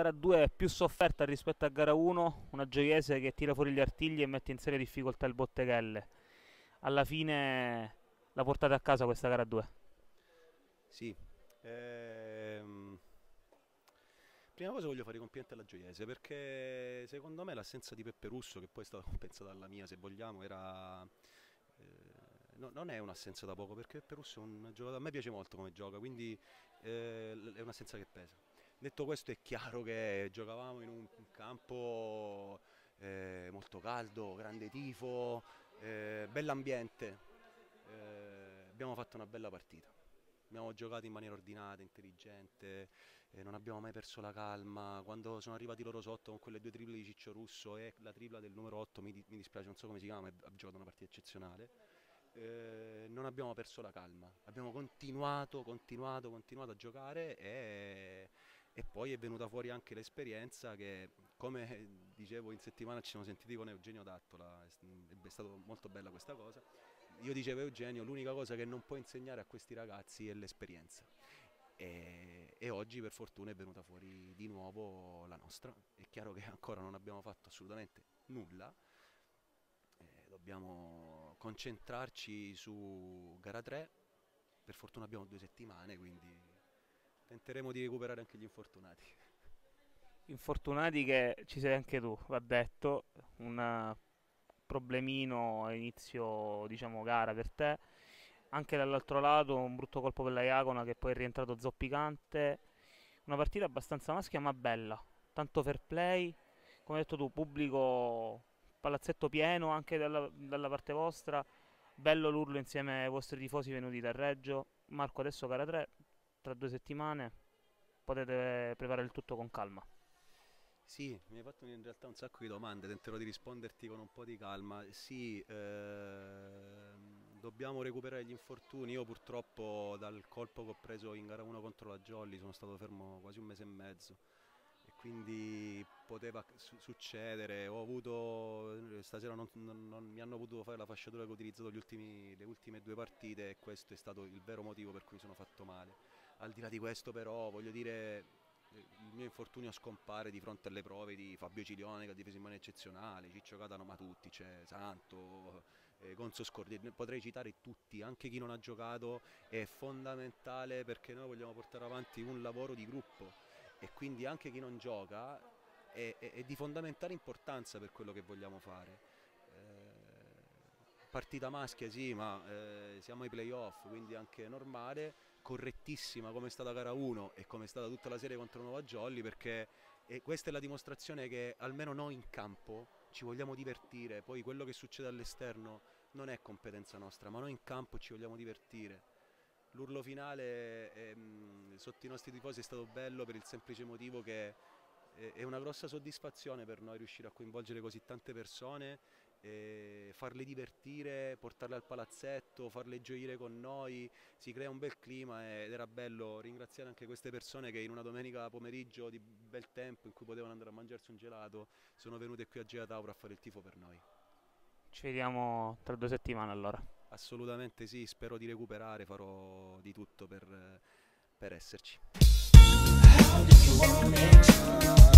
gara 2 è più sofferta rispetto a gara 1, una Gioiese che tira fuori gli artigli e mette in seria difficoltà il Botteghelle. Alla fine la portate a casa questa gara 2. Sì, ehm, prima cosa voglio fare i complimenti alla Gioiese perché secondo me l'assenza di Peppe Russo, che poi è stata compensata dalla mia se vogliamo, non è un'assenza da poco perché Peppe Russo è un giocatore, a me piace molto come gioca, quindi è un'assenza che pesa. Detto questo è chiaro che giocavamo in un campo molto caldo, grande tifo, bell'ambiente, abbiamo fatto una bella partita. Abbiamo giocato in maniera ordinata, intelligente, non abbiamo mai perso la calma. Quando sono arrivati loro sotto con quelle due triple di Ciccio Russo e la tripla del numero 8, mi dispiace, non so come si chiama, ma ha giocato una partita eccezionale. Non abbiamo perso la calma, abbiamo continuato a giocare e poi è venuta fuori anche l'esperienza che, come dicevo in settimana, ci siamo sentiti con Eugenio Dattola, è stato molto bella questa cosa. Io dicevo a Eugenio, l'unica cosa che non può insegnare a questi ragazzi è l'esperienza. E oggi per fortuna è venuta fuori di nuovo la nostra. È chiaro che ancora non abbiamo fatto assolutamente nulla, dobbiamo concentrarci su gara 3. Per fortuna abbiamo 2 settimane, quindi tenteremo di recuperare anche gli infortunati. Infortunati che ci sei anche tu, va detto, un problemino a inizio, diciamo, gara per te. Anche dall'altro lato un brutto colpo per la Iacona che poi è rientrato zoppicante. Una partita abbastanza maschia ma bella, tanto fair play, come hai detto tu, pubblico, palazzetto pieno anche dalla parte vostra, bello l'urlo insieme ai vostri tifosi venuti dal Reggio. Marco, adesso gara 3, tra 2 settimane potete preparare il tutto con calma. Sì, mi hai fatto in realtà un sacco di domande, tenterò di risponderti con un po' di calma. Sì, dobbiamo recuperare gli infortuni. Io purtroppo dal colpo che ho preso in gara 1 contro la Jolly sono stato fermo quasi un mese e mezzo e quindi poteva succedere. Ho avuto, stasera non mi hanno potuto fare la fasciatura che ho utilizzato le ultime 2 partite e questo è stato il vero motivo per cui sono fatto male. Al di là di questo però voglio dire il mio infortunio scompare di fronte alle prove di Fabio Cilione che ha difeso in maniera eccezionale, Ciccio Catano, ma tutti, c'è Santo, Gonzo Scordi, potrei citare tutti, anche chi non ha giocato è fondamentale perché noi vogliamo portare avanti un lavoro di gruppo e quindi anche chi non gioca è di fondamentale importanza per quello che vogliamo fare. Partita maschia sì, ma siamo ai playoff, quindi anche normale, correttissima come è stata gara 1 e come è stata tutta la serie contro Nuova Jolly, perché questa è la dimostrazione che almeno noi in campo ci vogliamo divertire, poi quello che succede all'esterno non è competenza nostra, ma noi in campo ci vogliamo divertire. L'urlo finale sotto i nostri tifosi è stato bello per il semplice motivo che è una grossa soddisfazione per noi riuscire a coinvolgere così tante persone, farle divertire, portarle al palazzetto, farle gioire con noi, si crea un bel clima ed era bello ringraziare anche queste persone che in una domenica pomeriggio di bel tempo in cui potevano andare a mangiarsi un gelato sono venute qui a Gela Tauro a fare il tifo per noi. Ci vediamo tra 2 settimane allora. Assolutamente sì, spero di recuperare, farò di tutto per esserci. How do you want it?